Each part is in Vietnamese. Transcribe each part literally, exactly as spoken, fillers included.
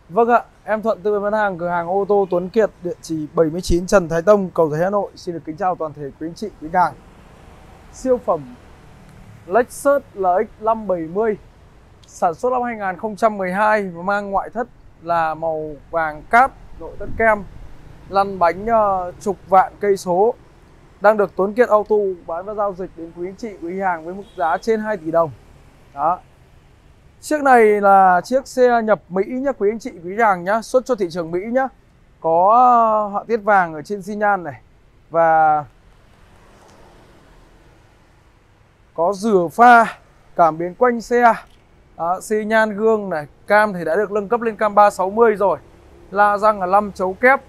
Vâng ạ, em Thuận tư vấn bán hàng cửa hàng ô tô Tuấn Kiệt, địa chỉ bảy mươi chín Trần Thái Tông, Cầu Giấy, Hà Nội. Xin được kính chào toàn thể quý anh chị, quý khách hàng. Siêu phẩm Lexus lờ ích năm bảy mươi sản xuất năm hai nghìn không trăm mười hai và mang ngoại thất là màu vàng cát, nội thất kem, lăn bánh uh, chục vạn cây số, đang được Tuấn Kiệt Auto bán và giao dịch đến quý anh chị, quý khách hàng với mức giá trên hai tỷ đồng. Đó. Chiếc này là chiếc xe nhập Mỹ nhé quý anh chị, quý hàng nhá, xuất cho thị trường Mỹ nhá. Có họa tiết vàng ở trên xi nhan này và có rửa pha, cảm biến quanh xe. Đó, xi nhan gương này, cam thì đã được nâng cấp lên cam ba sáu mươi rồi. La răng là năm chấu kép.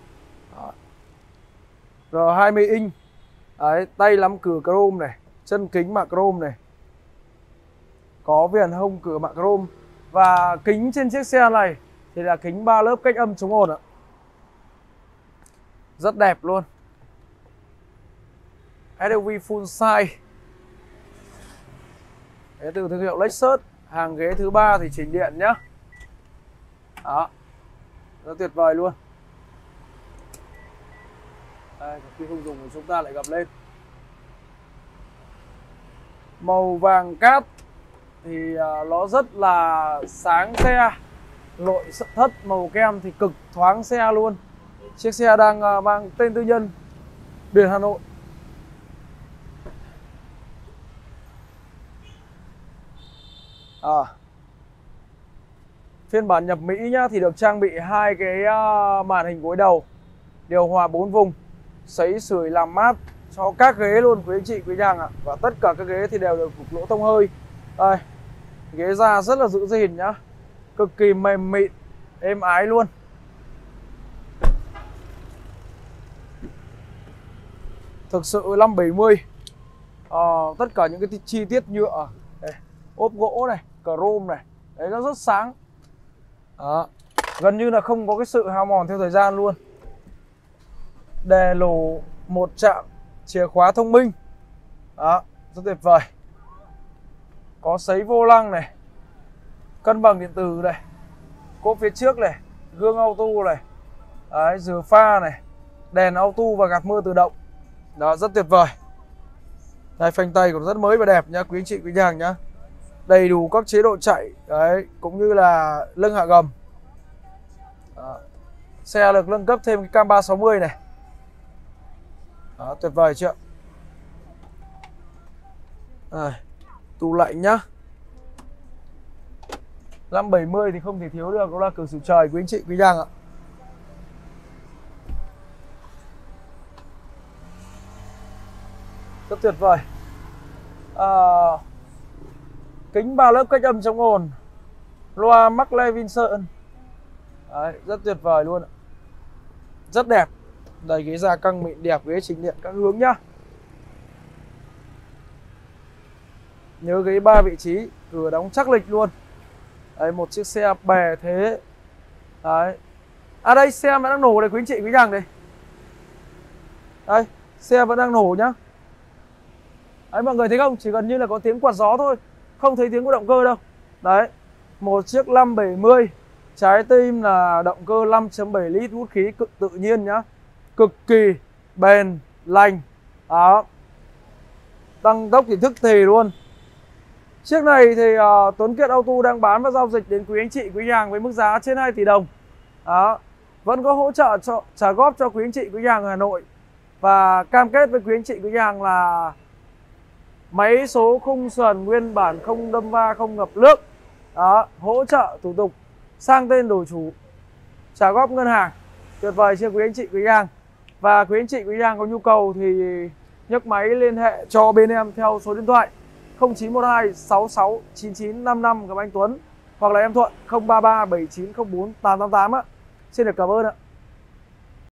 R hai mươi inch. Đấy, tay lắm cửa chrome này, chân kính mạ chrome này. Có viền hông cửa mạ chrome. Và kính trên chiếc xe này thì là kính ba lớp cách âm chống ồn ạ. Rất đẹp luôn. ét u vê full size. Đấy, từ thương hiệu Lexus. Hàng ghế thứ ba thì chỉnh điện nhá. Đó. Rất tuyệt vời luôn. Đây, khi không dùng thì chúng ta lại gập lên. Màu vàng cát thì uh, nó rất là sáng xe. Nội thất màu kem thì cực thoáng xe luôn. Chiếc xe đang uh, mang tên tư nhân, biển Hà Nội. À, phiên bản nhập Mỹ nhá thì được trang bị hai cái uh, màn hình gối đầu, điều hòa bốn vùng, sấy sưởi làm mát cho các ghế luôn quý anh chị, quý hàng ạ. Và tất cả các ghế thì đều được cục lỗ thông hơi. Đây, ghế da rất là giữ gìn nhá, cực kỳ mềm mịn, êm ái luôn. Thực sự năm bảy mươi à, tất cả những cái chi tiết nhựa đây, ốp gỗ này, chrome này, đấy, nó rất sáng. Đó. Gần như là không có cái sự hao mòn theo thời gian luôn. Đè lỗ một chạm chìa khóa thông minh. Đó, rất tuyệt vời. Có sấy vô lăng này, cân bằng điện tử này, cốp phía trước này, gương auto này, đấy, rửa pha này, đèn auto và gạt mưa tự động. Đó, rất tuyệt vời. Đây, phanh tay còn rất mới và đẹp nhá quý anh chị, quý hàng nhá. Đầy đủ các chế độ chạy, đấy, cũng như là lưng hạ gầm. Đó. Xe được nâng cấp thêm cái cam ba sáu mươi này. Đó, tuyệt vời chưa? Đây, tủ lạnh nhá. Năm bảy mươi thì không thể thiếu được, đó là cửa sổ trời quý anh chị, quý hàng ạ. Rất tuyệt vời. À, kính ba lớp cách âm chống ồn, loa Mark Levinson. Đấy, rất tuyệt vời luôn ạ. Rất đẹp. Đây, ghế da căng mịn đẹp, ghế chỉnh điện các hướng nhá. Nhớ ghế ba vị trí, cửa đóng chắc lịch luôn. Đấy, một chiếc xe bè thế. Đấy. À đây, xe vẫn đang nổ đây quý anh chị, quý hàng đây. Đây, xe vẫn đang nổ nhá. Đấy, mọi người thấy không? Chỉ gần như là có tiếng quạt gió thôi, không thấy tiếng của động cơ đâu. Đấy, một chiếc năm bảy mươi, trái tim là động cơ năm chấm bảy lít hút khí cực tự nhiên nhá. Cực kỳ bền, lành. Đó. Tăng tốc thì thức thì luôn. Chiếc này thì uh, Tuấn Kiệt Auto đang bán và giao dịch đến quý anh chị, quý hàng với mức giá trên hai tỷ đồng. Đó. Vẫn có hỗ trợ cho, trả góp cho quý anh chị, quý hàng ở Hà Nội. Và cam kết với quý anh chị, quý hàng là máy số khung sườn nguyên bản, không đâm va, không ngập nước. Đó, hỗ trợ thủ tục sang tên đổi chủ, trả góp ngân hàng. Tuyệt vời chưa quý anh chị, quý hàng. Và quý anh chị, quý hàng có nhu cầu thì nhấc máy liên hệ cho bên em theo số điện thoại không chín một hai sáu sáu chín chín năm năm gặp anh Tuấn, hoặc là em Thuận không ba ba bảy chín không bốn tám tám tám ạ. Xin được cảm ơn ạ.